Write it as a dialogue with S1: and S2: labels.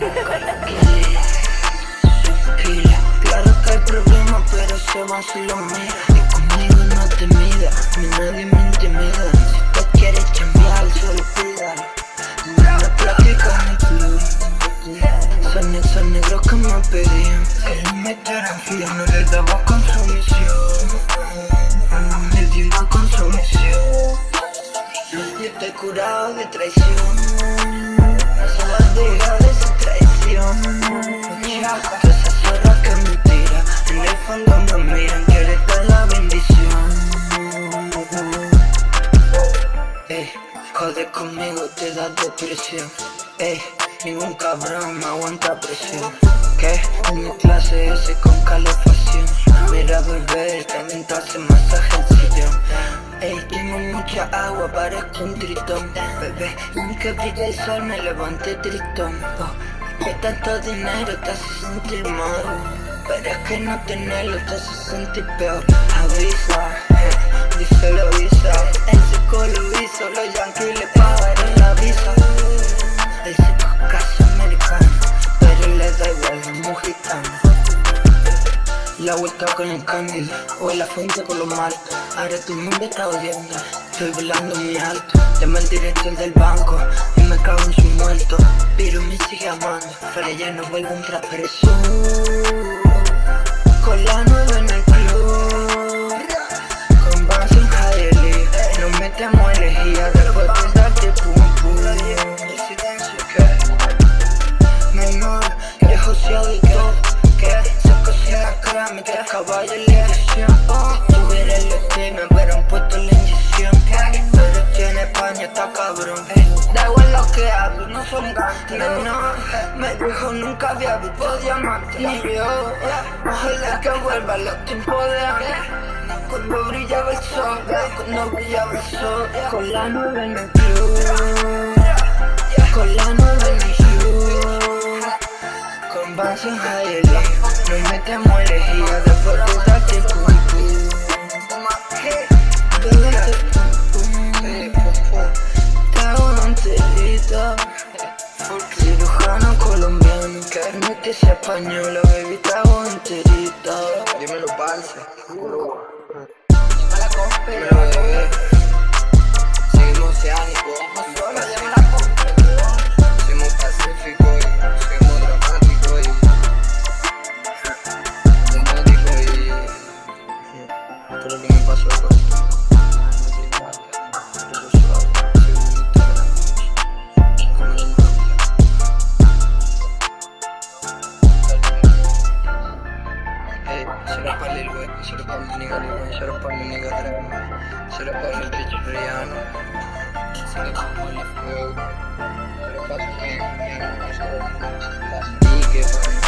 S1: Pila. Claro que hay problemas, pero se van si lo mira. Y conmigo no te mida, ni nadie me intimida. Si te quieres chambear, solo pídalo. No me platican el club. Son negros que me pedían que les metieran fila. No les daba consumición, me dio una consumición. Yo estoy curado de traición, no se va a dejar de esa traición. Todas esas zorras que me tiran, en el fondo me miran, quieren dar la bendición. Joder conmigo te da depresión. Ningún cabrón me aguanta presión. Que en mi clase S con calefacción. Mira bebé, también te hace masaje el sillón. Tengo mucha agua, parezco un tritón. Bebé, ni que brille el sol me levanté tristón. Que tanto dinero te hace sentir mal, pero es que no tenerlo te hace sentir peor. Avisa, dice lo avisa. El seco lo hizo, los yankees le pagaron la visa. El seco es casi americano, pero le da igual, es muy gitano. La vuelta con el cándido, o en la fuente con los maltos. Ahora tu mundo está odiando, estoy volando muy alto. Llama al director del banco y me cago en su muerto. Pero me sigue amando, pero ya no vuelvo a entrar preso. Con la 9 en el club, con Banzo en Hialeah. Nos metemos elegía después de darte pum pum. El silencio que menor, que joseado y todo. Que se cocina cerámica, caballo en la edición. Tuviera el estima, pero han puesto la inyección. Pero aquí en España está cabrón. Da igual lo que hablo, no son gantes. No, me dijo nunca había visto diamantes. Ni yo, ojalá que vuelva los tiempos de antes. Cuando brillaba el sol, cuando brillaba el sol. Con la 9 en el club, con la 9 en el club. Con Banzo en Hialeah, nos metemos elegía después de darte pum pum. De darte pum pum. Te hago una enterita, cirujano colombiano, que anestesia española, baby, te hago enterita.
S2: Dímelo, parce.
S1: Dímelo, bebé.
S2: Seguimos oceánico. Seguimos pacífico y seguimos dramático y todo lo que me pasó con esto. Será para Lil Wayne, será para mi nigga Lil Wayne, será para mi nigga Drake, será para mi bitch Rihanna, será para Molly Flow, será para mi nigga, será para mi nigga.